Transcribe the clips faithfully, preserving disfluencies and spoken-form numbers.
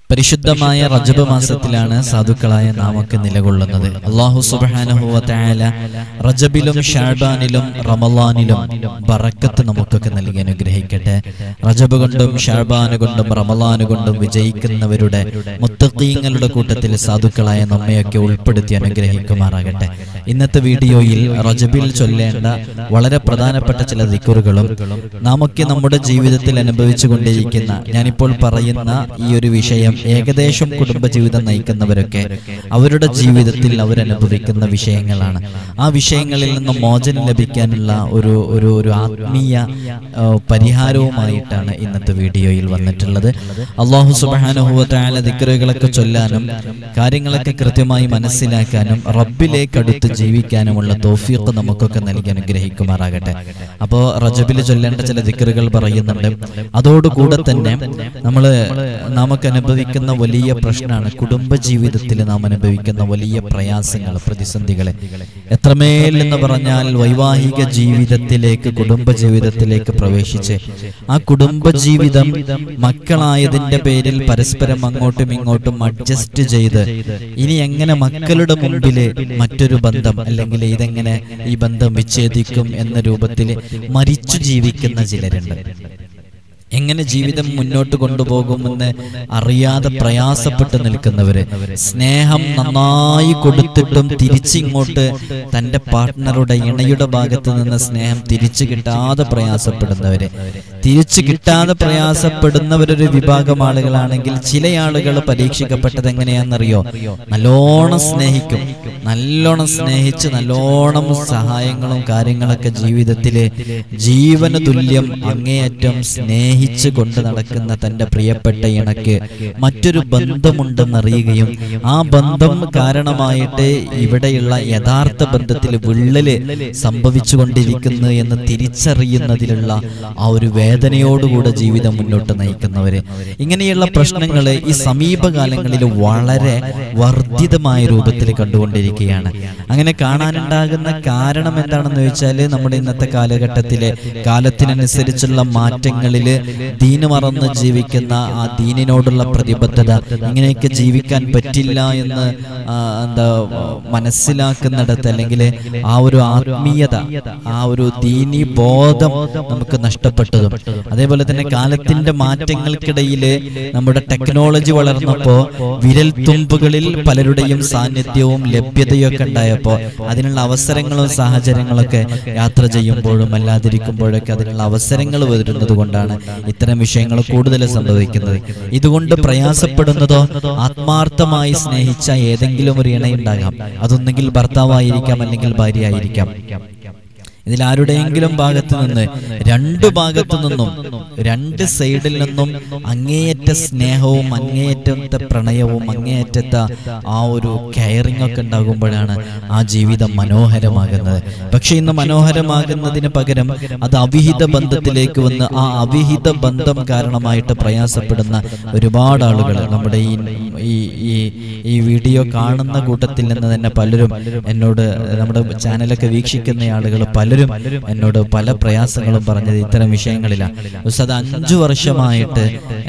പരിശുദ്ധമായ റജബ് മാസത്തിലാണ് സാധുക്കളായ നാമൊക്കെ നിലകൊള്ളുന്നത്. അല്ലാഹു സുബ്ഹാനഹു വ തആല റജബിലും ഷഅബാനിലും റമളാനിലും ബറക്കത്ത് നമുക്കൊക്കെ നൽകി അനുഗ്രഹിക്കട്ടെ. റജബ് കൊണ്ടും ഷഅബാൻ കൊണ്ടും റമളാൻ കൊണ്ടും വിജയിക്കുന്നവരുടെ മുത്തഖീങ്ങളുടെ കൂട്ടത്തിൽ സാധുക്കളായ നമ്മയൊക്കെ ഉൾപ്പെടുത്തി അനുഗ്രഹിക്കുമാറാകട്ടെ. ഇന്നത്തെ വീഡിയോയിൽ റജബിൽ ചൊല്ലേണ്ട വളരെ പ്രധാനപ്പെട്ട ചില ദിക്റുകളും നാമൊക്കെ നമ്മുടെ ജീവിതത്തിൽ അനുഭവിച്ചു കൊണ്ടിരിക്കുന്ന, ഞാനിപ്പോൾ പറയുന്ന ഈ ഒരു വിഷയം ഏകദേശം കുടുംബജീവിതം നയിക്കുന്നവരൊക്കെ അവരുടെ ജീവിതത്തിൽ അവരനുഭവിക്കുന്ന വിഷയങ്ങളാണ്. ആ വിഷയങ്ങളിൽ നിന്ന് മോചനം ലഭിക്കാനുള്ള ഒരു ഒരു ഒരു ആത്മീയ പരിഹാരവുമായിട്ടാണ് ഇന്നത്തെ വീഡിയോയിൽ വന്നിട്ടുള്ളത്. അല്ലാഹു സുബ്ഹാനഹു വ തആല ദിക്റുകളൊക്കെ ചൊല്ലാനും കാര്യങ്ങളൊക്കെ കൃത്യമായി മനസ്സിലാക്കാനും റബ്ബിലേക്ക് അടുത്ത് ജീവിക്കാനുമുള്ള തൗഫീഖ് നമുക്കൊക്കെ നൽകി അനുഗ്രഹിക്കുമാറാകട്ടെ. അപ്പോൾ റജബിൽ ചൊല്ലേണ്ട ചില ദിക്റുകൾ പറയുന്നുണ്ട്. അതോടുകൂടെ തന്നെ നമ്മൾ നമുക്ക് അനുഭവിക്കുന്ന വലിയ പ്രശ്നമാണ് കുടുംബജീവിതത്തിൽ നാം അനുഭവിക്കുന്ന വലിയ പ്രയാസങ്ങൾ, പ്രതിസന്ധികളെ. എത്രമേൽ എന്ന് പറഞ്ഞാൽ വൈവാഹിക ജീവിതത്തിലേക്ക്, കുടുംബജീവിതത്തിലേക്ക് പ്രവേശിച്ച് ആ കുടുംബജീവിതം മക്കളായതിന്റെ പേരിൽ പരസ്പരം അങ്ങോട്ടും ഇങ്ങോട്ടും അഡ്ജസ്റ്റ് ചെയ്ത് ഇനി എങ്ങനെ മക്കളുടെ മുമ്പില് മറ്റൊരു ബന്ധം, അല്ലെങ്കിൽ ഇതെങ്ങനെ ഈ ബന്ധം വിച്ഛേദിക്കും എന്ന രൂപത്തിൽ മരിച്ചു ജീവിക്കുന്ന ചിലരുണ്ട്. എങ്ങനെ ജീവിതം മുന്നോട്ട് കൊണ്ടുപോകുമെന്ന് അറിയാതെ പ്രയാസപ്പെട്ട് നിൽക്കുന്നവര്, സ്നേഹം നന്നായി കൊടുത്തിട്ടും തിരിച്ചിങ്ങോട്ട് തൻ്റെ പാർട്ട്ണറുടെ ഇണയുടെ ഭാഗത്ത് നിന്ന് സ്നേഹം തിരിച്ചു കിട്ടാതെ പ്രയാസപ്പെടുന്നവര്, തിരിച്ചു കിട്ടാതെ പ്രയാസപ്പെടുന്നവരൊരു വിഭാഗം ആളുകളാണെങ്കിൽ, ചില ആളുകൾ പരീക്ഷിക്കപ്പെട്ടത് എങ്ങനെയാണെന്നറിയോ? നല്ലോണം സ്നേഹിക്കും, നല്ലോണം സ്നേഹിച്ച് നല്ലോണം സഹായങ്ങളും കാര്യങ്ങളൊക്കെ ജീവിതത്തില് ജീവന തുല്യം അങ്ങേയറ്റം സ്നേഹി കൊണ്ട് നടക്കുന്ന തന്റെ പ്രിയപ്പെട്ട ഇണക്ക് മറ്റൊരു ബന്ധമുണ്ടെന്നറിയുകയും ആ ബന്ധം കാരണമായിട്ട് ഇവിടെയുള്ള യഥാർത്ഥ ബന്ധത്തിൽ വിള്ളല് സംഭവിച്ചു കൊണ്ടിരിക്കുന്നു എന്ന് തിരിച്ചറിയുന്നതിലുള്ള ആ ഒരു വേദനയോടുകൂടെ ജീവിതം മുന്നോട്ട് നയിക്കുന്നവര്, ഇങ്ങനെയുള്ള പ്രശ്നങ്ങള് ഈ സമീപകാലങ്ങളിൽ വളരെ വർദ്ധിതമായ രൂപത്തിൽ കണ്ടുകൊണ്ടിരിക്കുകയാണ്. അങ്ങനെ കാണാനുണ്ടാകുന്ന കാരണം എന്താണെന്ന് ചോദിച്ചാല്, നമ്മുടെ ഇന്നത്തെ കാലഘട്ടത്തിലെ കാലത്തിനനുസരിച്ചുള്ള മാറ്റങ്ങളില് ദീന് മറന്ന് ജീവിക്കുന്ന ആ ദീനിനോടുള്ള പ്രതിബദ്ധത, ഇങ്ങനെയൊക്കെ ജീവിക്കാൻ പറ്റില്ല എന്ന് എന്താ മനസ്സിലാക്കുന്നിടത്ത്, അല്ലെങ്കിൽ ആ ഒരു ആത്മീയത, ആ ഒരു ദീനി ബോധം നമുക്ക് നഷ്ടപ്പെട്ടതും, അതേപോലെ തന്നെ കാലത്തിന്റെ മാറ്റങ്ങൾക്കിടയില് നമ്മുടെ ടെക്നോളജി വളർന്നപ്പോ വിരൽ തുമ്പുകളിൽ പലരുടെയും സാന്നിധ്യവും ലഭ്യതയൊക്കെ ഉണ്ടായപ്പോ അതിനുള്ള അവസരങ്ങളും സാഹചര്യങ്ങളൊക്കെ യാത്ര ചെയ്യുമ്പോഴും അല്ലാതിരിക്കുമ്പോഴൊക്കെ അതിനുള്ള അവസരങ്ങൾ വരുന്നത് കൊണ്ടാണ് ഇത്തരം വിഷയങ്ങൾ കൂടുതൽ സംഭവിക്കുന്നത്. ഇതുകൊണ്ട് പ്രയാസപ്പെടുന്നതോ ആത്മാർത്ഥമായി സ്നേഹിച്ച ഏതെങ്കിലും ഒരു ഇണയുണ്ടാകാം. അതൊന്നെങ്കിൽ ഭർത്താവായിരിക്കാം, അല്ലെങ്കിൽ ഭാര്യ ആയിരിക്കാം. ഇതിൽ ആരുടെയെങ്കിലും ഭാഗത്തു നിന്ന്, രണ്ടു ഭാഗത്തു നിന്നും, രണ്ട് സൈഡിൽ നിന്നും അങ്ങേയറ്റ സ്നേഹവും അങ്ങേയറ്റത്തെ പ്രണയവും അങ്ങേയറ്റത്തെ ആ ഒരു കെയറിംഗ് ഒക്കെ ഉണ്ടാകുമ്പോഴാണ് ആ ജീവിതം മനോഹരമാകുന്നത്. പക്ഷെ ഇന്ന് മനോഹരമാകുന്നതിന് പകരം അത് അവിഹിത ബന്ധത്തിലേക്ക് വന്ന് ആ അവിഹിത ബന്ധം കാരണമായിട്ട് പ്രയാസപ്പെടുന്ന ഒരുപാട് ആളുകൾ നമ്മുടെ ഈ ഈ ഈ വീഡിയോ കാണുന്ന കൂട്ടത്തിൽ നിന്ന് തന്നെ പലരും എന്നോട്, നമ്മുടെ ചാനലൊക്കെ വീക്ഷിക്കുന്ന ആളുകൾ പലരും എന്നോട് പല പ്രയാസങ്ങളും പറഞ്ഞത് ഇത്തരം വിഷയങ്ങളിലാണ്. ഉസ്താദ്, അഞ്ചു വർഷമായിട്ട്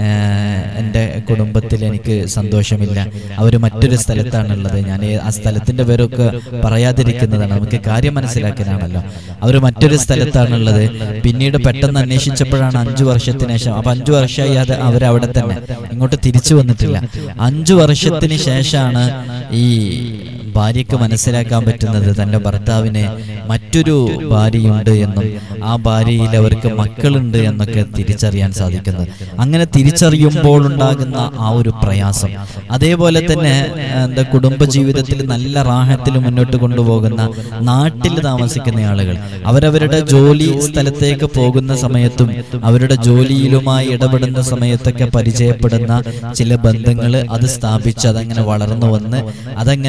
എൻ്റെ കുടുംബത്തിൽ എനിക്ക് സന്തോഷമില്ല, അവർ മറ്റൊരു സ്ഥലത്താണുള്ളത്, ഞാൻ ആ സ്ഥലത്തിന്റെ പേരൊക്കെ പറയാതിരിക്കുന്നതാണ്, നമുക്ക് കാര്യം മനസ്സിലാക്കാനാണല്ലോ. അവർ മറ്റൊരു സ്ഥലത്താണുള്ളത്. പിന്നീട് പെട്ടെന്ന് അന്വേഷിച്ചപ്പോഴാണ് അഞ്ചു വർഷത്തിന് ശേഷം, അപ്പൊ അഞ്ചു വർഷമായി അത് അവരവിടെ തന്നെ, ഇങ്ങോട്ട് തിരിച്ചു വന്നിട്ടില്ല. അഞ്ചു വർഷത്തിന് ശേഷമാണ് ഈ ഭാര്യയ്ക്ക് മനസ്സിലാക്കാൻ പറ്റുന്നത് തൻ്റെ ഭർത്താവിന് മറ്റൊരു ഭാര്യയുണ്ട് എന്നും ആ ഭാര്യയിൽ അവർക്ക് മക്കളുണ്ട് എന്നൊക്കെ തിരിച്ചറിയാൻ സാധിക്കുന്നത്. അങ്ങനെ തിരിച്ചറിയുമ്പോൾ ഉണ്ടാകുന്ന ആ ഒരു പ്രയാസം, അതേപോലെ തന്നെ എന്താ കുടുംബജീവിതത്തിൽ നല്ല റാഹത്തിൽ മുന്നോട്ട് കൊണ്ടുപോകുന്ന നാട്ടിൽ താമസിക്കുന്ന ആളുകൾ, അവരവരുടെ ജോലി സ്ഥലത്തേക്ക് പോകുന്ന സമയത്തും അവരുടെ ജോലിയിലുമായി ഇടപെടുന്ന സമയത്തൊക്കെ പരിചയപ്പെടുന്ന ചില ബന്ധങ്ങൾ അത് സ്ഥാപിച്ച് അതങ്ങനെ വളർന്നു വന്ന് അതങ്ങനെ മറ്റൊരു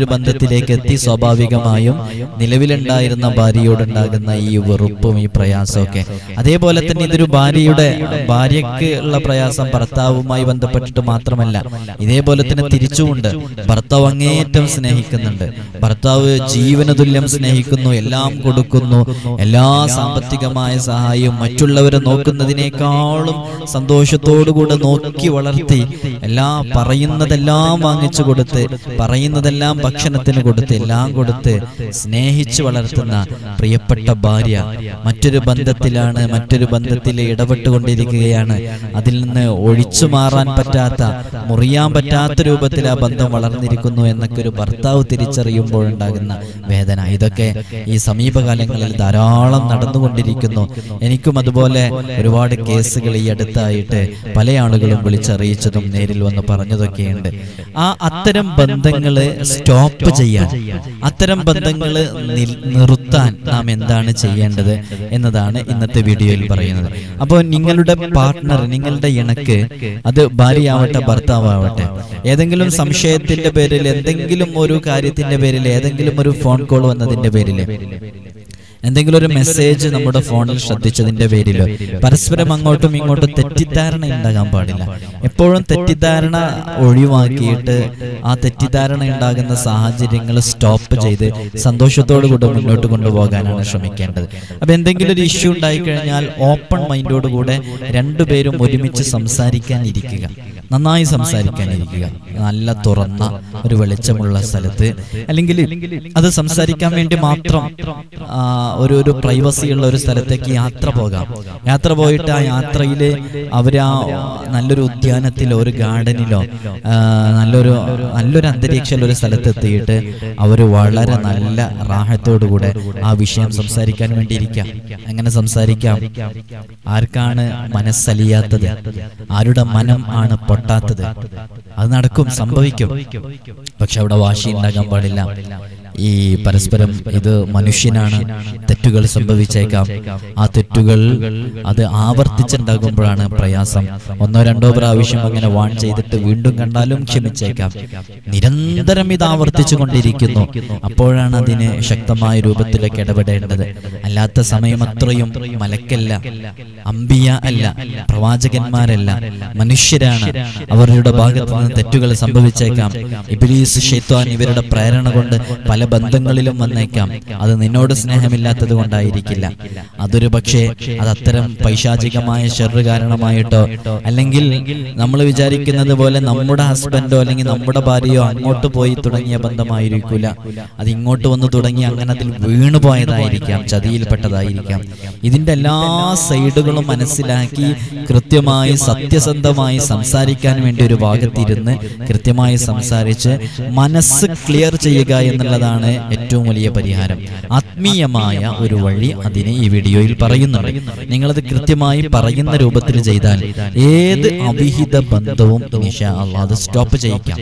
മറ്റൊരു ബന്ധത്തിലേക്ക് എത്തി സ്വാഭാവികമായും നിലവിലുണ്ടായിരുന്ന ഭാര്യയോടുണ്ടാകുന്ന ഈ വെറുപ്പും ഈ പ്രയാസമൊക്കെ. അതേപോലെ തന്നെ ഇതൊരു ഭാര്യയുടെ ഭാര്യയ്ക്ക് ഉള്ള പ്രയാസം ഭർത്താവുമായി ബന്ധപ്പെട്ടിട്ട് മാത്രമല്ല, ഇതേപോലെ തന്നെ തിരിച്ചുമുണ്ട്. ഭർത്താവ് അങ്ങേയറ്റം സ്നേഹിക്കുന്നുണ്ട്, ഭർത്താവ് ജീവന തുല്യം സ്നേഹിക്കുന്നു, എല്ലാം കൊടുക്കുന്നു, എല്ലാ സാമ്പത്തികമായ സഹായവും മറ്റുള്ളവരെ നോക്കുന്നതിനേക്കാളും സന്തോഷത്തോടുകൂടെ നോക്കി വളർത്തി, എല്ലാ പറയുന്നതെല്ലാം വാങ്ങിച്ചു കൊടുത്ത്, പറയുന്നതെല്ലാം ഭക്ഷണത്തിന് കൊടുത്ത്, എല്ലാം കൊടുത്ത് സ്നേഹിച്ചു വളർത്തുന്ന പ്രിയപ്പെട്ട ഭാര്യ മറ്റൊരു ബന്ധത്തിലാണ്, മറ്റൊരു ബന്ധത്തിൽ ഇടപെട്ടുകൊണ്ടിരിക്കുകയാണ്. അതിൽ നിന്ന് ഒഴിച്ചു മാറാൻ പറ്റാത്ത, മുറിയാൻ പറ്റാത്ത രൂപത്തിൽ ആ ബന്ധം വളർന്നിരിക്കുന്നു എന്നൊക്കെ ഒരു ഭർത്താവ് തിരിച്ചറിയുമ്പോഴുണ്ടാകുന്ന വേദന, ഇതൊക്കെ ഈ സമീപകാലങ്ങളിൽ ധാരാളം നടന്നുകൊണ്ടിരിക്കുന്നു. എനിക്കും അതുപോലെ ഒരുപാട് കേസുകൾ ഈ അടുത്തായിട്ട് പല ആളുകളും വിളിച്ചറിയിച്ചതും നേരിൽ വന്ന് പറഞ്ഞതൊക്കെയുണ്ട്. ആ അത്തരം ബന്ധങ്ങള് സ്റ്റോപ്പ് ചെയ്യാൻ, അത്തരം ബന്ധങ്ങള് നിർത്താൻ നാം എന്താണ് ചെയ്യേണ്ടത് എന്നതാണ് ഇന്നത്തെ വീഡിയോയിൽ പറയുന്നത്. അപ്പോൾ നിങ്ങളുടെ പാർട്ട്ണർ, നിങ്ങളുടെ ഇണക്ക്, അത് ഭാര്യയാവട്ടെ ഭർത്താവട്ടെ, ഏതെങ്കിലും സംശയത്തിന്റെ പേരിൽ, എന്തെങ്കിലും ഒരു കാര്യത്തിന്റെ പേരിൽ, ഏതെങ്കിലും ഒരു ഫോൺ കോൾ വന്നതിന്റെ പേരിൽ, എന്തെങ്കിലും ഒരു മെസ്സേജ് നമ്മുടെ ഫോണിൽ ശ്രദ്ധിച്ചതിന്റെ പേരിലോ പരസ്പരം അങ്ങോട്ടും ഇങ്ങോട്ടും തെറ്റിദ്ധാരണ ഉണ്ടാകാൻ പാടില്ല. എപ്പോഴും തെറ്റിദ്ധാരണ ഒഴിവാക്കിയിട്ട് ആ തെറ്റിദ്ധാരണ ഉണ്ടാകുന്ന സാഹചര്യങ്ങൾ സ്റ്റോപ്പ് ചെയ്ത് സന്തോഷത്തോടു കൂടെ മുന്നോട്ട് കൊണ്ടുപോകാനാണ് ശ്രമിക്കേണ്ടത്. അപ്പൊ എന്തെങ്കിലും ഒരു ഇഷ്യൂ ഉണ്ടായിക്കഴിഞ്ഞാൽ ഓപ്പൺ മൈൻഡോടുകൂടെ രണ്ടുപേരും ഒരുമിച്ച് സംസാരിക്കാൻ ഇരിക്കുക, നന്നായി സംസാരിക്കാൻ ഇരിക്കുക. നല്ല തുറന്ന ഒരു വെളിച്ചമുള്ള സ്ഥലത്ത്, അല്ലെങ്കിൽ അത് സംസാരിക്കാൻ വേണ്ടി മാത്രം ഒരു ഒരു പ്രൈവസിയുള്ള ഒരു സ്ഥലത്തേക്ക് യാത്ര പോകാം. യാത്ര പോയിട്ട് ആ യാത്രയിൽ അവർ ആ നല്ലൊരു ഉദ്യാനത്തിലോ ഒരു ഗാർഡനിലോ നല്ലൊരു നല്ലൊരു അന്തരീക്ഷമുള്ള ഒരു സ്ഥലത്തെത്തിയിട്ട് അവർ വളരെ നല്ല റാഹത്തോടുകൂടെ ആ വിഷയം സംസാരിക്കാൻ വേണ്ടി ഇരിക്കാം. അങ്ങനെ സംസാരിക്കാം. ആർക്കാണ് മനസ്സലിയാത്തത്? ആരുടെ മനം ആണ് പൊട്ടാത്തത്? അത് നടക്കും, സംഭവിക്കും. പക്ഷെ അവിടെ വാശി ഉണ്ടാകാൻ പാടില്ല. ഈ പരസ്പരം, ഇത് മനുഷ്യനാണ്, തെറ്റുകൾ സംഭവിച്ചേക്കാം. ആ തെറ്റുകൾ അത് ആവർത്തിച്ചുണ്ടാകുമ്പോഴാണ് പ്രയാസം. ഒന്നോ രണ്ടോ പ്രാവശ്യം അങ്ങനെ വാൺ ചെയ്തിട്ട് വീണ്ടും കണ്ടാലും ക്ഷമിച്ചേക്കാം. നിരന്തരം ഇത് ആവർത്തിച്ചു കൊണ്ടിരിക്കുന്നു, അപ്പോഴാണ് അതിന് ശക്തമായ രൂപത്തിലേക്ക് ഇടപെടേണ്ടത്. അല്ലാത്ത സമയം അത്രയും മലക്കല്ല, അമ്പിയ അല്ല, പ്രവാചകന്മാരല്ല, മനുഷ്യരാണ്. അവരുടെ ഭാഗത്ത് നിന്ന് തെറ്റുകൾ സംഭവിച്ചേക്കാം. ഇബ്ലീസ്, ശൈത്വാൻ ഇവരുടെ പ്രേരണ കൊണ്ട് പല ബന്ധങ്ങളിലും വന്നേക്കാം. അത് നിന്നോട് സ്നേഹമില്ലാത്തത് കൊണ്ടായിരിക്കില്ല. അതൊരു പക്ഷേ അത് അത്തരം പൈശാചികമായ ശർറ് കാരണമായിട്ടോ, അല്ലെങ്കിൽ നമ്മൾ വിചാരിക്കുന്നത് പോലെ നമ്മുടെ ഹസ്ബൻഡോ അല്ലെങ്കിൽ നമ്മുടെ ഭാര്യയോ അങ്ങോട്ട് പോയി തുടങ്ങിയ ബന്ധമായിരിക്കില്ല. അത് ഇങ്ങോട്ട് വന്ന് തുടങ്ങി അങ്ങനെ അതിൽ വീണുപോയതായിരിക്കാം, ചതിയിൽപ്പെട്ടതായിരിക്കാം. ഇതിന്റെ എല്ലാ സൈഡുകളും മനസ്സിലാക്കി കൃത്യമായി സത്യസന്ധമായി സംസാരിക്കാൻ വേണ്ടി ഒരു ഭാഗത്തിരുന്ന് കൃത്യമായി സംസാരിച്ച് മനസ്സ് ക്ലിയർ ചെയ്യുക എന്നുള്ളതാണ് ഏറ്റവും വലിയ പരിഹാരം. ആത്മീയമായ ഒരു വഴി അതിനെ ഈ വീഡിയോയിൽ പറയുന്നുണ്ട്. നിങ്ങളത് കൃത്യമായി പറയുന്ന രൂപത്തിൽ ചെയ്താൽ ഏത് അവിഹിത ബന്ധവും ഇൻഷാ അല്ലാഹ് അത് സ്റ്റോപ്പ് ചെയ്യിക്കാം.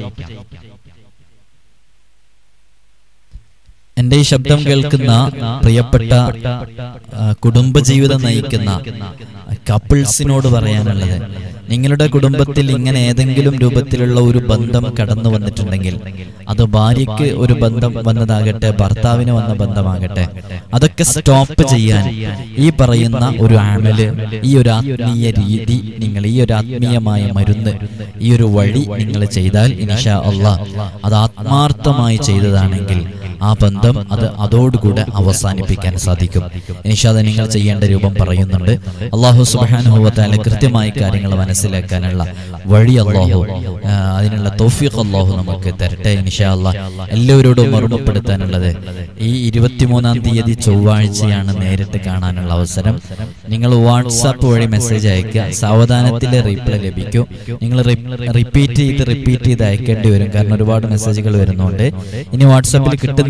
എന്റെ ഈ ശബ്ദം കേൾക്കുന്ന പ്രിയപ്പെട്ട കുടുംബജീവിതം നയിക്കുന്ന കപ്പിൾസിനോട് പറയാനുള്ളത്, നിങ്ങളുടെ കുടുംബത്തിൽ ഇങ്ങനെ ഏതെങ്കിലും രൂപത്തിലുള്ള ഒരു ബന്ധം കടന്നു വന്നിട്ടുണ്ടെങ്കിൽ, അത് ഭാര്യയ്ക്ക് ഒരു ബന്ധം വന്നതാകട്ടെ, ഭർത്താവിന് വന്ന ബന്ധമാകട്ടെ, അതൊക്കെ സ്റ്റോപ്പ് ചെയ്യാൻ ഈ പറയുന്ന ഒരു അമല്, ഈ ഒരു ആത്മീയ രീതി, നിങ്ങൾ ഈ ഒരു ആത്മീയമായ മരുന്ന്, ഈ ഒരു വഴി നിങ്ങൾ ചെയ്താൽ ഇൻഷാ അല്ലാഹ് അത് ആത്മാർത്ഥമായി ചെയ്തതാണെങ്കിൽ ആ ബന്ധം അത് അതോടുകൂടെ അവസാനിപ്പിക്കാൻ സാധിക്കും. ഇൻഷാ അല്ലാഹ് നിങ്ങൾ ചെയ്യേണ്ട രൂപം പറയുന്നുണ്ട്. അല്ലാഹു സുബ്ഹാനഹു വ തആല കൃത്യമായ കാര്യങ്ങൾ മനസ്സിലാക്കാനുള്ള വഴി അല്ലാഹു, അതിനുള്ള തൗഫീഖ് അല്ലാഹു നമുക്ക് തരട്ടെ ഇൻഷാ അല്ലാഹ്. എല്ലാവരോടും ഓർമ്മപ്പെടുത്താനുള്ളത്, ഈ ഇരുപത്തിമൂന്നാം തീയതി ചൊവ്വാഴ്ചയാണ് നേരിട്ട് കാണാനുള്ള അവസരം. നിങ്ങൾ വാട്സാപ്പ് വഴി മെസ്സേജ് അയക്കുക, സാവധാനത്തിൽ റീപ്ലൈ ലഭിക്കും. നിങ്ങൾ റിപ്പീറ്റ് ചെയ്ത് റിപ്പീറ്റ് ചെയ്ത് അയക്കേണ്ടി വരും, കാരണം ഒരുപാട് മെസ്സേജുകൾ വരുന്നുണ്ട്. ഇനി വാട്സാപ്പിൽ കിട്ടുന്ന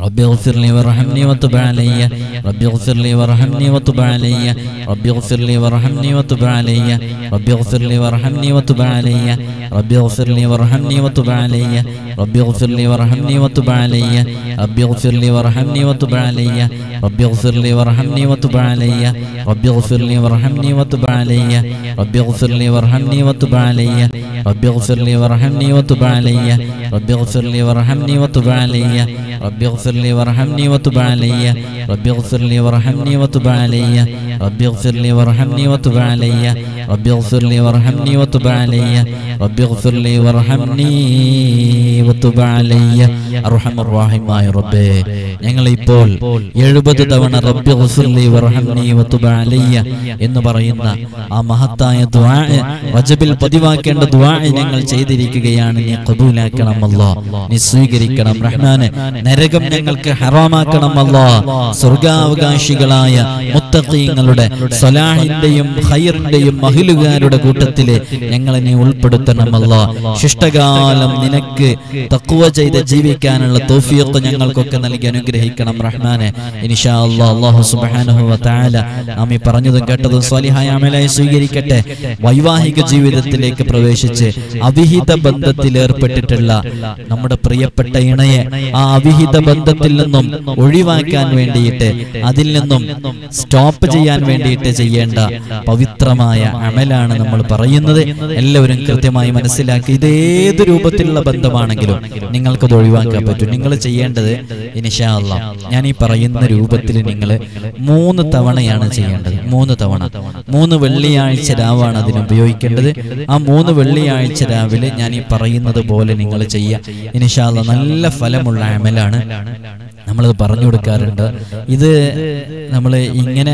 ربي اغفر لي وارحمني وتب علي ربي اغفر لي وارحمني وتب علي ربي اغفر لي وارحمني وتب علي ربي اغفر لي وارحمني وتب علي ربي اغفر لي وارحمني وتب علي ربي اغفر لي وارحمني وتب علي ربي اغفر لي وارحمني وتب علي ربي اغفر لي وارحمني وتب علي ربي اغفر لي وارحمني وتب علي ربي اغفر لي وارحمني وتب علي ربي اغفر لي وارحمني وتب علي ربي اغفر لي وارحمني وتب علي ربي اغفر لي وارحمني وتب علي ربي اغفر لي وارحمني وتب علي ربي اغفر لي وارحمني وتب علي ربي اغفر لي وارحمني وتب علي ربي اغفر لي وارحمني وتب علي അർഹമർ റഹീമായ റബ്ബേ ഞങ്ങൾ ഇപ്പോൾ എഴുപത് തവണ റബ്ബി ഗ്ഫിർലി വർഹംനി വതുബ് അലയ്യ എന്ന് പറയുന്ന ആ മഹത്തായ ദുആ റജബിൽ പതിവാക്കേണ്ട ദുആ ഞങ്ങൾ ചെയ്തിരിക്കുകയാണ്. നീ ഖബൂലാക്കണം അല്ലാഹ്, നീ സ്വീകരിക്കണം റഹ്മാനെ. നരകം ഞങ്ങൾക്ക് ഹറാമാക്കണം അല്ലാഹ്. സ്വർഗ്ഗാവകാശികളായ മുത്തഖീങ്ങളുടെ സ്വലാഹിന്റെയും ഖൈറിന്റെയും മഹ്ലുകാരുടെ കൂട്ടത്തിലെ ഞങ്ങളെ നീ ഉൾപ്പെടുത്തണം അല്ലാഹ്. ശിഷ്ടകാലം നിനക്ക് തഖ്വ ചെയ്ത് ജീവിക്കാനുള്ള തൗഫീഖ് ഞങ്ങൾക്കൊക്കെ നൽകി അനുഗ്രഹിക്കണം റഹ്മാനെ. ഇൻഷാ അല്ലാഹ് അല്ലാഹു സുബ്ഹാനഹു വ തആല നാം ഈ പറഞ്ഞതും കേട്ടതും സ്വാലിഹായ അമലായി സ്വീകരിക്കട്ടെ. വൈവാഹിക ജീവിതത്തിലേക്ക് പ്രവേശിച്ച് അവിഹിത ബന്ധത്തിൽ ഏർപ്പെട്ടിട്ടുള്ള നമ്മുടെ പ്രിയപ്പെട്ട ഇണയെ ആ അവിഹിത ബന്ധത്തിൽ നിന്നും ഒഴിവാക്കാൻ വേണ്ടിയിട്ട്, അതിൽ നിന്നും സ്റ്റോപ്പ് ചെയ്യാൻ വേണ്ടിയിട്ട് ചെയ്യേണ്ട പവിത്രമായ അമലാണ് നമ്മൾ പറയുന്നത്. എല്ലാവരും കൃത്യമായി മനസ്സിലാക്കി. ഇത് ഏത് രൂപത്തിലുള്ള ബന്ധമാണെങ്കിലും നിങ്ങൾക്കത് ഒഴിവാക്കാൻ പറ്റും. നിങ്ങൾ ചെയ്യേണ്ടത് ഇൻഷാ അല്ലാഹ് ഞാൻ ഈ പറയുന്ന രൂപത്തിൽ നിങ്ങൾ മൂന്ന് തവണയാണ് ചെയ്യേണ്ടത്. മൂന്ന് തവണ, മൂന്ന് വെള്ളിയാഴ്ച രാവാണ് അതിന് ഉപയോഗിക്കേണ്ടത്. ആ മൂന്ന് വെള്ളിയാഴ്ച രാവിലെ ഞാൻ ഈ പറയുന്നത് പോലെ നിങ്ങൾ ചെയ്യുക. ഇൻഷാ അല്ലാഹ് നല്ല ഫലമുള്ള അമലാണ്. നമ്മളത് പറഞ്ഞു കൊടുക്കാറുണ്ട്. ഇത് നമ്മൾ ഇങ്ങനെ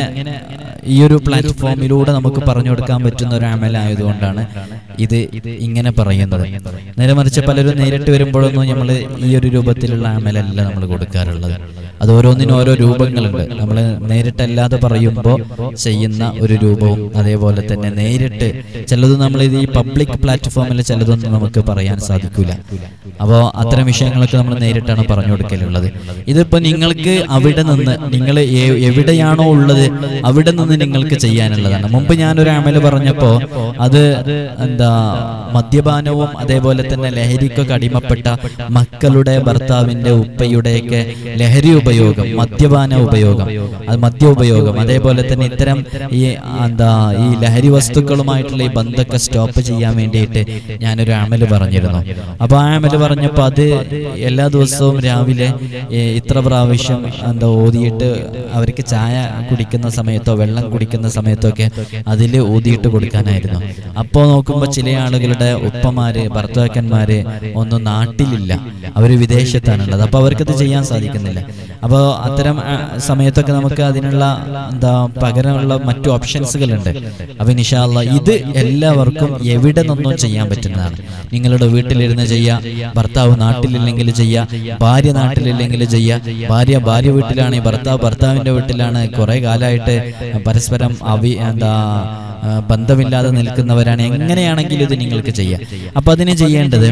ഈ ഒരു പ്ലാറ്റ്ഫോമിലൂടെ നമുക്ക് പറഞ്ഞു കൊടുക്കാൻ പറ്റുന്ന ഒരു അമലായതുകൊണ്ടാണ് ഇത് ഇങ്ങനെ പറയുന്നത്. നേരെ മറിച്ച് പലരും നേരിട്ട് വരുമ്പോഴൊന്നും നമ്മൾ ഈ ഒരു രൂപത്തിലുള്ള അമലല്ല നമ്മൾ കൊടുക്കാറുള്ളത്. അത് ഓരോന്നിനും ഓരോ രൂപങ്ങളുണ്ട്. നമ്മൾ നേരിട്ടല്ലാതെ പറയുമ്പോൾ ചെയ്യുന്ന ഒരു രൂപവും, അതേപോലെ തന്നെ നേരിട്ട് ചിലത് നമ്മൾ ഇത് ഈ പബ്ലിക് പ്ലാറ്റ്ഫോമിൽ ചിലതൊന്നും നമുക്ക് പറയാൻ സാധിക്കില്ല. അപ്പോൾ അത്തരം വിഷയങ്ങളൊക്കെ നമ്മൾ നേരിട്ടാണ് പറഞ്ഞു കൊടുക്കലുള്ളത്. ഇതിപ്പോൾ നിങ്ങൾക്ക് അവിടെ നിന്ന് നിങ്ങൾ എവിടെയാണോ ഉള്ളത് അവിടെ നിന്ന് നിങ്ങൾക്ക് ചെയ്യാനുള്ളതാണ്. മുമ്പ് ഞാനൊരു അമല് പറഞ്ഞപ്പോൾ അത് എന്താ മദ്യപാനവും അതേപോലെ തന്നെ ലഹരിക്കൊക്കെ അടിമപ്പെട്ട മക്കളുടെ ഭർത്താവിന്റെ ഉപ്പയുടെയൊക്കെ ലഹരി ഉപയോഗം, മദ്യപാന ഉപയോഗം, അത് മദ്യ ഉപയോഗം, അതേപോലെ തന്നെ ഇത്തരം ഈ എന്താ ഈ ലഹരി വസ്തുക്കളുമായിട്ടുള്ള ഈ ബന്ധമൊക്കെ സ്റ്റോപ്പ് ചെയ്യാൻ വേണ്ടിയിട്ട് ഞാനൊരു അമല് പറഞ്ഞിരുന്നു. അപ്പൊ ആ അമല് പറഞ്ഞപ്പോൾ അത് എല്ലാ ദിവസവും രാവിലെ ഇത്ര പ്രാവശ്യം എന്താ ഓതിയിട്ട് അവർക്ക് ചായ കുടിക്കുന്ന സമയത്തോ വെള്ളം കുടിക്കുന്ന സമയത്തോ ഒക്കെ അതിൽ ഊതിയിട്ട് കൊടുക്കാനായിരുന്നു. അപ്പോൾ നോക്കുമ്പോൾ ചില ആളുകളുടെ ഉപ്പമാര് ഭർത്താക്കന്മാര് ഒന്നും നാട്ടിലില്ല, അവര് വിദേശത്താണുള്ളത്. അപ്പൊ അവർക്കത് ചെയ്യാൻ സാധിക്കുന്നില്ല. അപ്പോൾ അത്തരം സമയത്തൊക്കെ നമുക്ക് അതിനുള്ള എന്താ പകരമുള്ള മറ്റു ഓപ്ഷൻസുകളുണ്ട്. അപ്പൊ ഇൻഷാ അല്ലാഹ് ഇത് എല്ലാവർക്കും എവിടെ നിന്നും ചെയ്യാൻ പറ്റുന്നതാണ്. നിങ്ങളുടെ വീട്ടിലിരുന്ന് ചെയ്യാം, ഭർത്താവ് നാട്ടിലില്ലെങ്കിൽ ചെയ്യാം, ഭാര്യ നാട്ടിലില്ലെങ്കിൽ ചെയ്യാം. ഭാര്യ ഭാര്യ വീട്ടിലാണ്, ഭർത്താവ് ഭർത്താവിന്റെ വീട്ടിലാണ്, കുറെ കാലമായിട്ട് പരസ്പരം അവി എന്താ ബന്ധമില്ലാതെ നിൽക്കുന്നവരാണ്. എങ്ങനെയാണെങ്കിലും ഇത് നിങ്ങൾക്ക് ചെയ്യാം. അപ്പൊ അതിന് ചെയ്യേണ്ടത്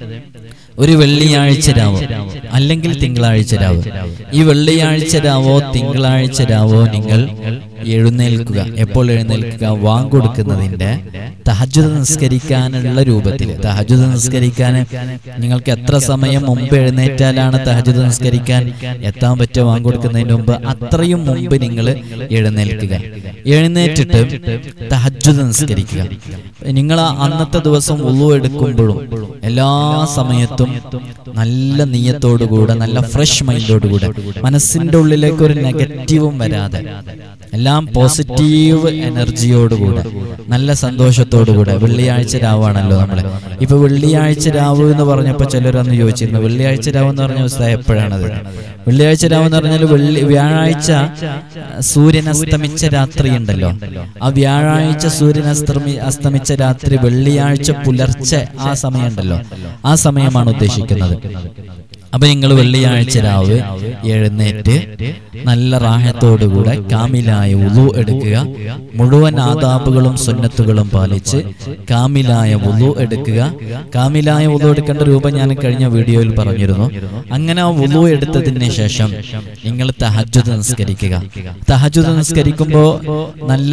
ഒരു വെള്ളിയാഴ്ച രാവോ അല്ലെങ്കിൽ തിങ്കളാഴ്ച രാവോ, ഈ വെള്ളിയാഴ്ച രാവോ തിങ്കളാഴ്ച രാവോ നിങ്ങൾ എഴുന്നേൽക്കുക. എപ്പോൾ എഴുന്നേൽക്കുക? വാങ്കൊടുക്കുന്നതിന്റെ തഹജ്ജുദ് നിസ്കരിക്കാനുള്ള രൂപത്തിൽ. തഹജ്ജുദ് നിസ്കരിക്കാൻ നിങ്ങൾക്ക് എത്ര സമയം മുമ്പ് എഴുന്നേറ്റാലാണ് തഹജ്ജുദ് നിസ്കരിക്കാൻ എത്താൻ പറ്റുക? വാങ്കൊടുക്കുന്നതിന് മുമ്പ് അത്രയും മുമ്പ് നിങ്ങൾ എഴുന്നേൽക്കുക. എഴുന്നേറ്റിട്ട് തഹജ്ജുദ് നിസ്കരിക്കുക. നിങ്ങൾ അന്നത്തെ ദിവസം വുളു എടുക്കുമ്പോഴും എല്ലാ സമയത്തും നല്ല നിയ്യത്തോടുകൂടെ, നല്ല ഫ്രഷ് മൈൻഡോടുകൂടെ, മനസ്സിന്റെ ഉള്ളിലേക്ക് ഒരു നെഗറ്റീവും വരാതെ, എല്ലാം പോസിറ്റീവ് എനർജിയോടുകൂടെ, നല്ല സന്തോഷത്തോടുകൂടെ. വെള്ളിയാഴ്ച രാവാണല്ലോ നമ്മള്. ഇപ്പൊ വെള്ളിയാഴ്ച രാവ് എന്ന് പറഞ്ഞപ്പോ ചിലരന്ന് ചോദിച്ചിരുന്നു, വെള്ളിയാഴ്ച രാവ് എന്ന് പറഞ്ഞ ദിവസം എപ്പോഴാണത്? വെള്ളിയാഴ്ച രാവ് എന്ന് പറഞ്ഞാൽ വെള്ളി വ്യാഴാഴ്ച സൂര്യൻ അസ്തമിച്ച രാത്രി ഉണ്ടല്ലോ, ആ വ്യാഴാഴ്ച സൂര്യൻ അസ്തമി അസ്തമിച്ച രാത്രി വെള്ളിയാഴ്ച പുലർച്ചെ ആ സമയം ഉണ്ടല്ലോ, ആ സമയമാണ് ഉദ്ദേശിക്കുന്നത്. അപ്പൊ നിങ്ങൾ വെള്ളിയാഴ്ച രാവ് എഴുന്നേറ്റ് നല്ല റാഹത്തോടുകൂടെ കാമിലായ വുളു എടുക്കുക. മുഴുവൻ ആദാബുകളും സുന്നത്തുകളും പാലിച്ച് കാമിലായ വുളു എടുക്കുക. കാമിലായ വുളു എടുക്കേണ്ട രൂപം ഞാൻ കഴിഞ്ഞ വീഡിയോയിൽ പറഞ്ഞിരുന്നു. അങ്ങനെ ആ വുളു എടുത്തതിന് ശേഷം നിങ്ങൾ തഹജ്ജുദ് നിസ്കരിക്കുക. തഹജ്ജുദ് നിസ്കരിക്കുമ്പോൾ നല്ല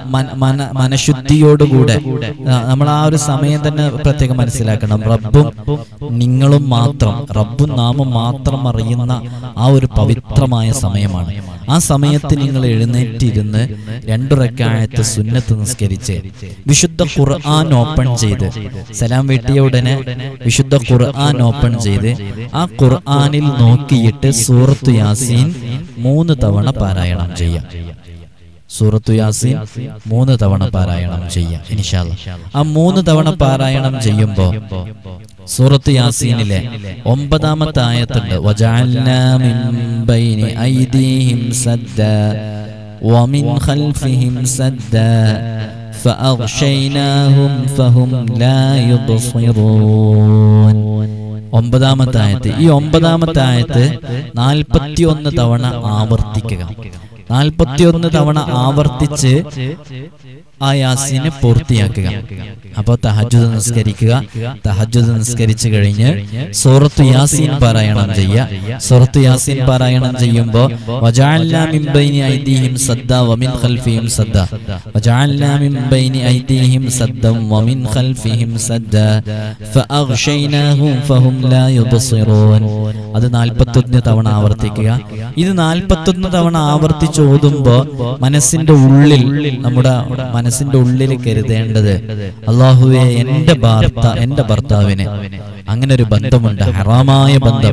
മനഃശുദ്ധിയോടുകൂടെ നമ്മൾ ആ ഒരു സമയം തന്നെ പ്രത്യേകം മനസ്സിലാക്കണം. റബ്ബും നിങ്ങളും മാത്രം, റബ്ബും നാമം മാത്രം അറിയുന്ന ആ ഒരു പവിത്രമായ സമയമാണ്. ആ സമയത്ത് നിങ്ങൾ എഴുന്നേറ്റിരുന്ന് രണ്ടു റക്അത്ത് സുന്നത്ത് നിസ്കരിച്ച് വിശുദ്ധ ഖുർആൻ ഓപ്പൺ ചെയ്ത് സലാം വീട്ടിയ ഉടനെ വിശുദ്ധ ഖുർആൻ ഓപ്പൺ ചെയ്ത് ആ ഖുർആനിൽ നോക്കിയിട്ട് സൂറത്തു യാസീൻ മൂന്ന് തവണ പാരായണം ചെയ്യാം. സൂറത്തു യാസീൻ മൂന്ന് തവണ പാരായണം ചെയ്യാം ഇൻഷാ അല്ലാഹ്. ആ മൂന്ന് തവണ പാരായണം ചെയ്യുമ്പോൾ സൂറത്ത് യാസീനിലെ ഒമ്പതാമത്തെ ആയത്തുണ്ട്. വജഅൽനാ മിൻ ബൈനി ഐദീഹിം സദ്ദാ വമിൻ ഖൽഫിഹിം സദ്ദാ ഫഅഗ്ശൈനാഹും ഫഹും ലാ യുബ്സിറൂൻ. ഒമ്പതാമത്തെ ആയത്ത്. ഈ ഒമ്പതാമത്തെ ആയത്ത് നാൽപ്പത്തി ഒന്ന് തവണ ആവർത്തിക്കുക. നാൽപ്പത്തിയൊന്ന് തവണ ആവർത്തിച്ച് ആ യാസീനെ പൂർത്തിയാക്കുക. അപ്പോൾ തഹജ്ജുദ് നിസ്കരിക്കുക. തഹജ്ജുദ് നിസ്കരിച്ചു കഴിഞ്ഞ് സൂറത്തു യാസീൻ പാരായണം ചെയ്യുക. സൂറത്തു യാസീൻ പാരായണം ചെയ്യുമ്പോൾ വജഅൽനാ മിൻ ബൈനി ഐദീഹിം സദ്ദാ വമിൻ ഖൽഫിഹിം സദ്ദാ വജഅൽനാ മിൻ ബൈനി ഐദീഹിം സദ്ദാ വമിൻ ഖൽഫിഹിം സദ്ദാ ഫഅഗ്ശൈനാഹും ഫഹും ലാ യുബ്സിറൂൻ. അത് നാൽപ്പത്തൊന്ന് തവണ ആവർത്തിക്കുക. ഇത് നാൽപ്പത്തൊന്ന് തവണ ആവർത്തിച്ച് ഓതുമ്പോൾ മനസ്സിന്റെ ഉള്ളിൽ നമ്മുടെ മനസ്സിന്റെ ഉള്ളിൽ കരുതേണ്ടത് അല്ലാഹുവേ എന്റെ ഭർത്ത എന്റെ ഭർത്താവിന് അങ്ങനെ ഒരു ബന്ധമുണ്ട്, ഹറാമായ ബന്ധം.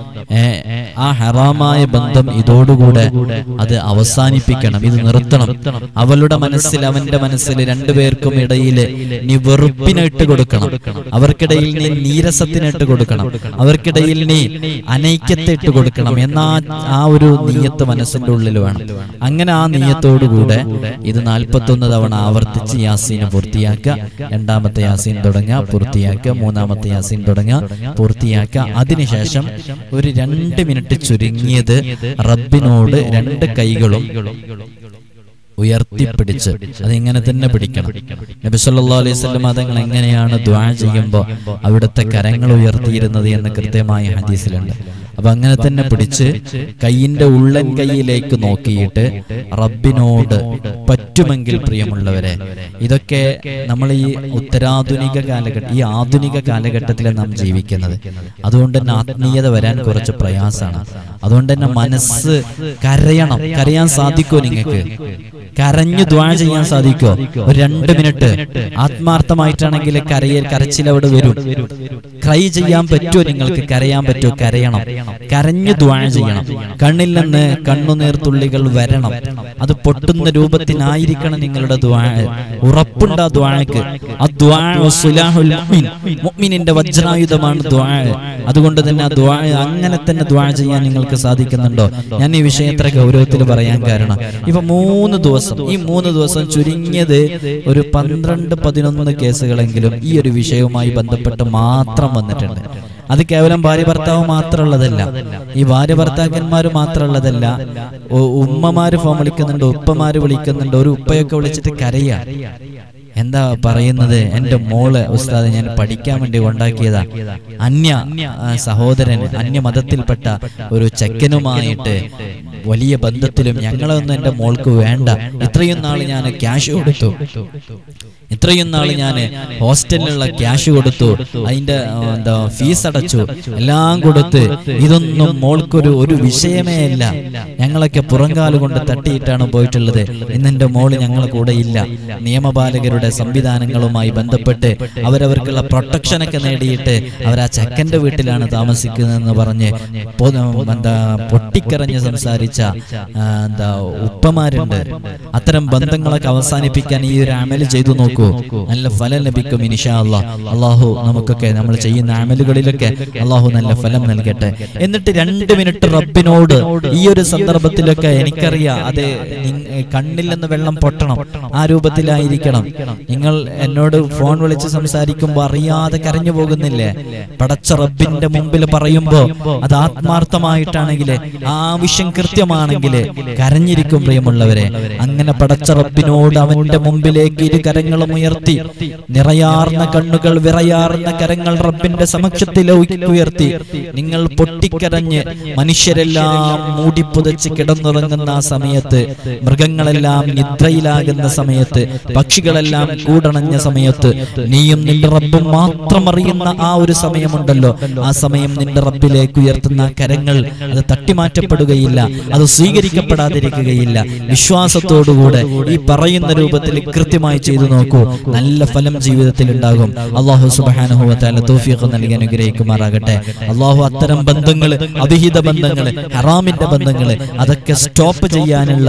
ആ ഹറാമായ ബന്ധം ഇതോടുകൂടെ അത് അവസാനിപ്പിക്കണം, ഇത് നിർത്തണം. അവളുടെ മനസ്സിൽ അവന്റെ മനസ്സിൽ രണ്ടുപേർക്കും ഇടയിൽ നീ വെറുപ്പിനിട്ട് കൊടുക്കണം, അവർക്കിടയിൽ നീ നീരസത്തിനിട്ട് കൊടുക്കണം, അവർക്കിടയിൽ നീ അനൈക്യത്തെ ഇട്ട് കൊടുക്കണം എന്നാ ആ ഒരു നീയത്ത് മനസ്സിന്റെ ഉള്ളിൽ വേണം. അങ്ങനെ ആ നീയത്തോടുകൂടെ ഇത് നാൽപ്പത്തൊന്ന് തവണ ആവർത്തിച്ച് യാസീനെ പൂർത്തിയാക്കുക. രണ്ടാമത്തെ യാസീൻ തുടങ്ങുക, പൂർത്തിയാക്കുക. മൂന്നാമത്തെ യാസീൻ തുടങ്ങുക, പൂർത്തിയാക്കുക. അതിനുശേഷം ഒരു രണ്ട് മിനിറ്റ് ചുരുങ്ങിയത് റബ്ബിനോട് രണ്ട് കൈകളും ഉയർത്തിപ്പിടിച്ച് അതിങ്ങനെ തന്നെ പിടിക്കണം. നബി സല്ലല്ലാഹു അലൈഹി വസല്ലം തങ്ങൾ എങ്ങനെയാണ് ദുആ ചെയ്യുമ്പോൾ അവിടുത്തെ കരങ്ങൾ ഉയർത്തിയിരുന്നത് എന്ന് കൃത്യമായ ഹദീസിലുണ്ട്. അപ്പൊ അങ്ങനെ തന്നെ പിടിച്ച് കൈയിന്റെ ഉള്ളൻ കൈയിലേക്ക് നോക്കിയിട്ട് റബ്ബിനോട് പറ്റുമെങ്കിൽ, പ്രിയമുള്ളവരെ, ഇതൊക്കെ നമ്മൾ ഈ ഉത്തരാധുനിക കാലഘട്ടം ഈ ആധുനിക കാലഘട്ടത്തിലാണ് നാം ജീവിക്കുന്നത്. അതുകൊണ്ട് തന്നെ ആത്മീയത വരാൻ കുറച്ച് പ്രയാസമാണ്. അതുകൊണ്ട് തന്നെ മനസ്സ് കരയണം. കരയാൻ സാധിക്കോ നിങ്ങൾക്ക്? കരഞ്ഞു ദുആ ചെയ്യാൻ സാധിക്കോ? ഒരു രണ്ട് മിനിറ്റ് ആത്മാർത്ഥമായിട്ടാണെങ്കിൽ കരയ കരച്ചിൽ അവിടെ വരും. ക്രൈ ചെയ്യാൻ പറ്റുമോ നിങ്ങൾക്ക്? കരയാൻ പറ്റുമോ? കരയണം. കരഞ്ഞു ദുആ ചെയ്യണം. കണ്ണിൽ നിന്ന് കണ്ണുനീർ തുള്ളികൾ വരണം. അത് പൊട്ടുന്ന രൂപത്തിനായിരിക്കണം നിങ്ങളുടെ ദുആ. ഉറപ്പുണ്ട് ആ ദുആക്ക്. ആ ദുആ സുലാഹുൽ മുഅ്മിൻ, മുഅ്മിനിന്റെ വജ്രായുധമാണ് ദുആ. അതുകൊണ്ട് തന്നെ ആ ദുആ അങ്ങനെ തന്നെ ദുആ ചെയ്യാൻ നിങ്ങൾക്ക് സാധിക്കുന്നുണ്ടോ? ഞാൻ ഈ വിഷയം എത്ര ഗൗരവത്തിൽ പറയാൻ കാരണം, ഇപ്പൊ മൂന്ന് ദിവസം ഈ മൂന്ന് ദിവസം ചുരുങ്ങിയത് ഒരു പന്ത്രണ്ട് പതിനൊന്ന് കേസുകളെങ്കിലും ഈ ഒരു വിഷയവുമായി ബന്ധപ്പെട്ട് മാത്രം വന്നിട്ടുണ്ട്. അത് കേവലം ഭാര്യ ഭർത്താവ് മാത്രമുള്ളതല്ല, ഈ ഭാര്യ ഭർത്താക്കന്മാര് മാത്രമുള്ളതല്ല. ഉമ്മമാര് ഫോൺ വിളിക്കുന്നുണ്ട്, ഉപ്പമാര് വിളിക്കുന്നുണ്ട്. ഒരു ഉപ്പയൊക്കെ വിളിച്ചിട്ട് കരയാ. എന്താ പറയുന്നത്? എന്റെ മോള് ഉസ്താദ് ഞാൻ പഠിക്കാൻ വേണ്ടി ഉണ്ടാക്കിയതാ, അന്യ സഹോദരന് അന്യ മതത്തിൽപ്പെട്ട ഒരു ചെക്കനുമായിട്ട് വലിയ ബന്ധത്തിലും ഞങ്ങളൊന്നും എന്റെ മോൾക്ക് വേണ്ട. ഇത്രയും നാള് ഞാൻ ക്യാഷ് കൊടുത്തു, ഇത്രയും നാള് ഞാൻ ഹോസ്റ്റലിലുള്ള ക്യാഷ് കൊടുത്തു, അതിന്റെ എന്താ ഫീസ് അടച്ചു, എല്ലാം കൊടുത്ത് ഇതൊന്നും മോൾക്കൊരു ഒരു വിഷയമേ അല്ല. ഞങ്ങളൊക്കെ പുറംകാല് കൊണ്ട് തട്ടിയിട്ടാണ് പോയിട്ടുള്ളത്. ഇന്നെന്റെ മോള് ഞങ്ങളെ കൂടെ ഇല്ല. നിയമപാലകരുടെ സംവിധാനങ്ങളുമായി ബന്ധപ്പെട്ട് അവരവർക്കുള്ള പ്രൊട്ടക്ഷനൊക്കെ നേടിയിട്ട് അവർ ആ ചെക്കന്റെ വീട്ടിലാണ് താമസിക്കുന്നതെന്ന് പറഞ്ഞ് എന്താ പൊട്ടിക്കരഞ്ഞ് സംസാരിച്ച മരിച്ച എന്താ ഉപ്പമാരുണ്ട്. അത്തരം ബന്ധങ്ങളൊക്കെ അവസാനിപ്പിക്കാൻ ഈ ഒരു അമല് ചെയ്തു നോക്കൂ, നല്ല ഫലം ലഭിക്കും ഇൻഷാ അല്ലാഹ്. അള്ളാഹു നമുക്കൊക്കെ നമ്മൾ ചെയ്യുന്ന അമലുകളിലൊക്കെ അള്ളാഹു നല്ല ഫലം നൽകട്ടെ. എന്നിട്ട് രണ്ട് മിനിറ്റ് റബ്ബിനോട് ഈ ഒരു സന്ദർഭത്തിലൊക്കെ എനിക്കറിയാം അത് കണ്ണിൽ നിന്ന് വെള്ളം പൊട്ടണം, ആ രൂപത്തിലായിരിക്കണം. നിങ്ങൾ എന്നോട് ഫോൺ വിളിച്ച് സംസാരിക്കുമ്പോൾ അറിയാതെ കരഞ്ഞു പോകുന്നില്ലേ? പടച്ച റബ്ബിന്റെ മുമ്പിൽ പറയുമ്പോ അത് ആത്മാർത്ഥമായിട്ടാണെങ്കിൽ, ആവശ്യം കൃത്യമാണെങ്കിൽ കരഞ്ഞിരിക്കും പ്രിയമുള്ളവരെ. അങ്ങനെ പടച്ച റബ്ബിനോട് അവന്റെ മുമ്പിലേക്ക് ഇരു കരങ്ങളും ഉയർത്തി, നിറയാർന്ന കണ്ണുകൾ വിറയാർന്ന കരങ്ങൾ റബ്ബിന്റെ സമക്ഷത്തിൽ ഉയർത്തി നിങ്ങൾ പൊട്ടിക്കരഞ്ഞ് മനുഷ്യരെല്ലാം മൂടിപ്പുതച്ച് കിടന്നുറങ്ങുന്ന ആ സമയത്ത്, മൃഗങ്ങളെല്ലാം നിദ്രയിലാകുന്ന സമയത്ത്, പക്ഷികളെല്ലാം കൂടണഞ്ഞ സമയത്ത്, നീയും നിന്റെ റബ്ബും മാത്രം അറിയുന്ന ആ ഒരു സമയമുണ്ടല്ലോ, ആ സമയം നിന്റെ റബ്ബിലേക്ക് ഉയർത്തുന്ന കരങ്ങൾ അത് തട്ടിമാറ്റപ്പെടുകയില്ല, അത് സ്വീകരിക്കപ്പെടാതിരിക്കുകയില്ല. വിശ്വാസത്തോടുകൂടെ ഈ പറയുന്ന രൂപത്തിൽ കൃത്യമായി ചെയ്തു നോക്കൂ, നല്ല ഫലം ജീവിതത്തിൽ ഉണ്ടാകും. അല്ലാഹു സുബ്ഹാനഹു വ തആല തൗഫീഖ് നൽകി അനുഗ്രഹിക്കുമാറാകട്ടെ. അല്ലാഹു അത്തരം ബന്ധങ്ങൾ, അവിഹിത ബന്ധങ്ങൾ, ഹറാമിന്റെ ബന്ധങ്ങൾ അതൊക്കെ സ്റ്റോപ്പ് ചെയ്യാനുള്ള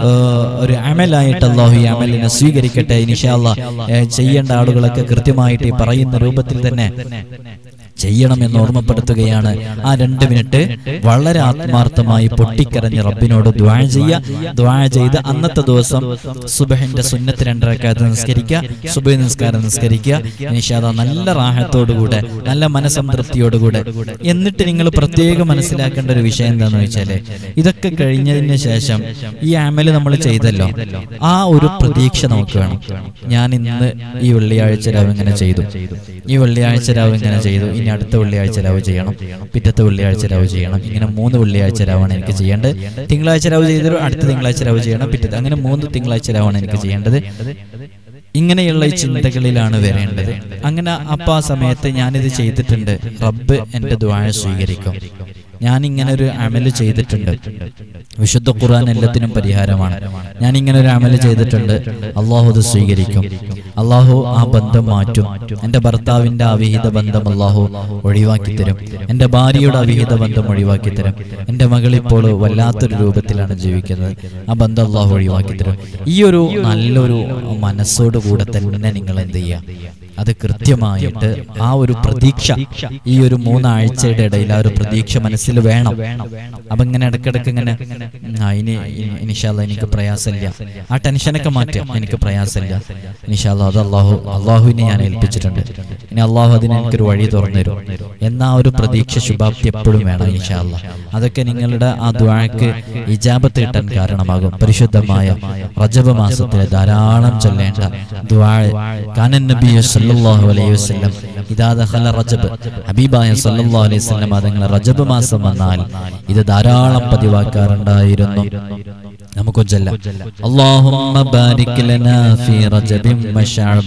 ഒരു അമലായിട്ട് അല്ലാഹു ഈ അമലിനെ സ്വീകരിക്കട്ടെ ഇൻഷാ അല്ലാഹ്. ചെയ്യേണ്ട ആളുകളൊക്കെ കൃത്യമായിട്ട് ഈ പറയുന്ന രൂപത്തിൽ തന്നെ ചെയ്യണമെന്ന് ഓർമ്മപ്പെടുത്തുകയാണ്. ആ രണ്ട് മിനിറ്റ് വളരെ ആത്മാർത്ഥമായി പൊട്ടിക്കരഞ്ഞ് റബ്ബിനോട് ദുആ ചെയ്യുക. ദുആ ചെയ്ത് അന്നത്തെ ദിവസം സുബ്ഹിന്റെ സുന്നത്ത് രണ്ട് റക്അത്ത് നിസ്കരിക്കുക, സുബ്ഹി നിസ്കാരം നിസ്കരിക്കുക ഇൻഷാ അല്ലാഹ് നല്ല റാഹത്തോടുകൂടെ, നല്ല മനസംതൃപ്തിയോടുകൂടെ. എന്നിട്ട് നിങ്ങൾ പ്രത്യേകം മനസ്സിലാക്കേണ്ട ഒരു വിഷയം എന്താണെന്ന് വെച്ചാല്, ഇതൊക്കെ കഴിഞ്ഞതിന് ശേഷം ഈ അമല് നമ്മൾ ചെയ്തല്ലോ, ആ ഒരു പ്രതീക്ഷ നമുക്ക് വേണം. ഞാൻ ഇന്ന് ഈ വെള്ളിയാഴ്ച രാവ് ഇങ്ങനെ ചെയ്തു, ഈ വെള്ളിയാഴ്ച രാവ് ഇങ്ങനെ ചെയ്തു, ഇനി അടുത്ത വെള്ളിയാഴ്ച രാവ് ചെയ്യണം, പിറ്റത്തെ വെള്ളിയാഴ്ച രാവ് ചെയ്യണം, ഇങ്ങനെ മൂന്ന് വെള്ളിയാഴ്ച രാവാണ് എനിക്ക് ചെയ്യേണ്ടത്. തിങ്കളാഴ്ച രാവ് ചെയ്തൊരു അടുത്ത തിങ്കളാഴ്ച രാവ് ചെയ്യണം, പിറ്റത്തെ, അങ്ങനെ മൂന്ന് തിങ്കളാഴ്ച രാവാണ് എനിക്ക് ചെയ്യേണ്ടത്. ഇങ്ങനെയുള്ള ഈ ചിന്തകളിലാണ് വരേണ്ടത്. അങ്ങനെ അപ്പൊ ആ സമയത്ത് ഞാനിത് ചെയ്തിട്ടുണ്ട്, റബ്ബ് എന്റെ ദുആ സ്വീകരിക്കും. ഞാൻ ഇങ്ങനെ ഒരു അമല് ചെയ്തിട്ടുണ്ട്, വിശുദ്ധ ഖുർആൻ എല്ലാത്തിനും പരിഹാരമാണ്. ഞാൻ ഇങ്ങനെ ഒരു അമല് ചെയ്തിട്ടുണ്ട്, അള്ളാഹു അത് സ്വീകരിക്കും, അള്ളാഹു ആ ബന്ധം മാറ്റും. എൻ്റെ ഭർത്താവിൻ്റെ അവിഹിത ബന്ധം അള്ളാഹു ഒഴിവാക്കി തരും, എൻ്റെ ഭാര്യയുടെ അവിഹിത ബന്ധം ഒഴിവാക്കി തരും. എൻ്റെ മകളിപ്പോൾ വല്ലാത്തൊരു രൂപത്തിലാണ് ജീവിക്കുന്നത്, ആ ബന്ധം അള്ളാഹു ഒഴിവാക്കി തരും. ഈ ഒരു നല്ലൊരു മനസ്സോട് കൂടെ തന്നെ നിങ്ങൾ എന്ത് ചെയ്യുക, അത് കൃത്യമായിട്ട് ആ ഒരു പ്രതീക്ഷ ഈ ഒരു മൂന്നാഴ്ചയുടെ ഇടയിൽ ആ ഒരു പ്രതീക്ഷ മനസ്സിൽ വേണം. അപ്പൊ ഇങ്ങനെ ഇടയ്ക്കിടയ്ക്ക് ഇങ്ങനെ ഇനി ഇൻഷാ അല്ലാഹ് എനിക്ക് പ്രയാസമില്ല, ആ ടെൻഷനൊക്കെ മാറ്റാം, എനിക്ക് പ്രയാസമില്ല ഇൻഷാ അല്ലാഹ്, അത് അള്ളാഹു അള്ളാഹുവിനെ ഞാൻ ഏൽപ്പിച്ചിട്ടുണ്ട്, ഇനി അള്ളാഹു അതിന് എനിക്കൊരു വഴി തുറന്നു തരും എന്നാ ഒരു പ്രതീക്ഷ, ശുഭാപ്തി എപ്പോഴും വേണം ഇൻഷാ അല്ലാഹ്. അതൊക്കെ നിങ്ങളുടെ ആ ദുആക്ക് ഇജാബത്ത് കിട്ടാൻ കാരണമാകും. പരിശുദ്ധമായ റജബ് മാസത്തിലെ ധാരാളം ചൊല്ലേണ്ട ദുആ, കാനൻ നബി സല്ലല്ലാഹു അലൈഹി വസല്ലം ഇദാ ദഖല റജബ്, ഹബീബായ സല്ലല്ലാഹു അലൈഹി വസല്ലം അതങ്ങൾ റജബ് മാസം വന്നാൽ ഇത് ധാരാളം പതിവാക്കാറുണ്ടായിരുന്നു. നമുക്ക് ചൊല്ലാം, അല്ലാഹുമ്മ ബാരിക് ലനാ ഫീ റജബിൻ വ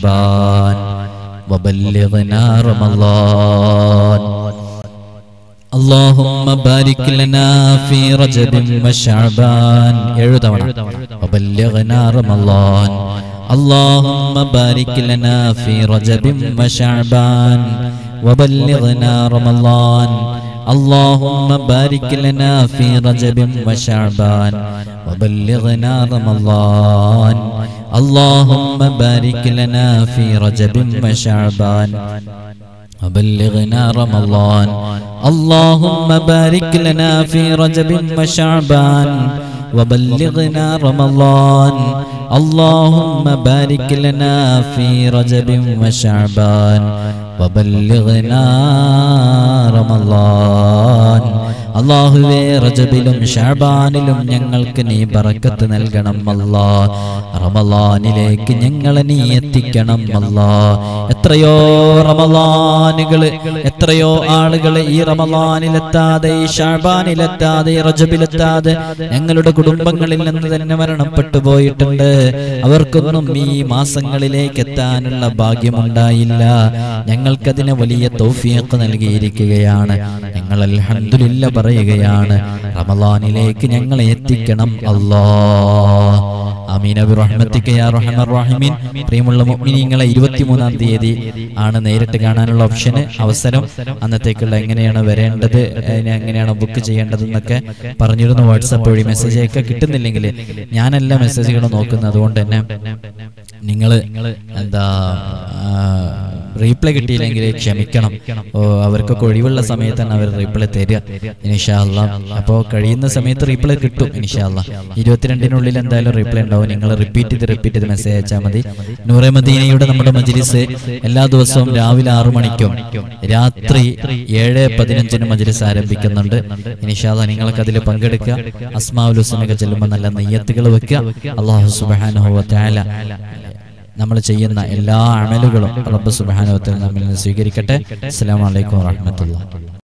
ശഅബാൻ വബല്ലിഗ്നാ റമളാൻ. اللهم بارك لنا في رجب وشعبان ഏഴു തവണ وبلغنا رمضان. اللهم بارك لنا في رجب وشعبان وبلغنا رمضان. اللهم بارك لنا في رجب وشعبان وبلغنا رمضان. اللهم بارك لنا في رجب وشعبان وبلغنا رمضان. اللهم بارك لنا في رجب وشعبان وبلغنا رمضان. اللهم بارك لنا في رجب وشعبان وبلغنا رمضان. അല്ലാഹുവേ, റജബിലും ഷഅബാനിലും ഞങ്ങൾക്ക് നീ ബറക്കത്ത് നൽകണം അല്ലാ. റമളാനിലേക്ക് ഞങ്ങളെ നീ എത്തിക്കണം അല്ലാ. എത്രയോ റമളാനുകള്, എത്രയോ ആളുകള് ഈ റമളാനിലെത്താതെ, ഈ ഷഅബാനിലെത്താതെ, ഈ റജബിലെത്താതെ ഞങ്ങളുടെ കുടുംബങ്ങളിൽ നിന്ന് തന്നെ മരണപ്പെട്ടു പോയിട്ടുണ്ട്. അവർക്കൊന്നും ഈ മാസങ്ങളിലേക്ക് എത്താനുള്ള ഭാഗ്യമുണ്ടായില്ല. ഞങ്ങൾക്കതിന് വലിയ തൗഫീഖ് നൽകിയിരിക്കുകയാണ്. ഞങ്ങൾ അൽഹംദുലില്ലാഹ് പറയുകയാണ്, റമളാനിലേക്ക് ഞങ്ങളെ എത്തിക്കണം അല്ലാഹ്. ആ ആമീൻ ബിറഹ്മതിക യാ അർഹമർ റഹീമീൻ. പ്രിയമുള്ള മുഅ്മിനീങ്ങളെ, ഇരുപത്തിമൂന്നാം തീയതി ആണ് നേരിട്ട് കാണാനുള്ള ഓപ്ഷന് അവസരം. അന്നത്തേക്കുള്ള എങ്ങനെയാണ് വരേണ്ടത്, എങ്ങനെയാണ് ബുക്ക് ചെയ്യേണ്ടത് എന്നൊക്കെ പറഞ്ഞിരുന്നു. വാട്സാപ്പ് വഴി മെസ്സേജ് അയക്കുക. കിട്ടുന്നില്ലെങ്കിൽ ഞാനെല്ലാ മെസ്സേജുകളും നോക്കുന്നത്, അതുകൊണ്ട് തന്നെ നിങ്ങൾ എന്താ റീപ്ലൈ കിട്ടിയില്ലെങ്കിൽ ക്ഷമിക്കണം. ഓ അവർക്കൊക്കെ ഒഴിവുള്ള സമയത്താണ് അവർ റീപ്ലൈ തരിക ഇൻഷാ അല്ലാഹ്. അപ്പോൾ കഴിയുന്ന സമയത്ത് റീപ്ലൈ കിട്ടും ഇൻഷാ അല്ലാഹ്. ഇരുപത്തിരണ്ടിനുള്ളിൽ എന്തായാലും റീപ്ലൈ ഉണ്ടാവും. നിങ്ങൾ റിപ്പീറ്റ് ചെയ്ത് റിപ്പീറ്റ് ചെയ്ത് മെസ്സേജ് അയച്ചാൽ മതി. നൂറെ മദീനയുടെ നമ്മുടെ മജ്ലിസ് എല്ലാ ദിവസവും രാവിലെ ആറു മണിക്കും രാത്രി ഏഴ് പതിനഞ്ചിനും മജ്ലിസ് ആരംഭിക്കുന്നുണ്ട് ഇൻഷാ അല്ലാഹ്. നിങ്ങളൊക്കെ അതിൽ പങ്കെടുക്കുക. അസ്മാഉൽ ഹുസ്നയൊക്കെ ചെല്ലുമ്പോൾ നല്ല നിയ്യത്തുകൾ വെക്കുക. അല്ലാഹു സുബ്ഹാനഹു വ തആല നമ്മൾ ചെയ്യുന്ന എല്ലാ അമലുകളും റബ്ബ് സുബ്ഹാനഹു വ തആല നമ്മിൽ നിന്ന് സ്വീകരിക്കട്ടെ. അസ്സലാമു അലൈക്കും വറഹ്മത്തുള്ളാഹി.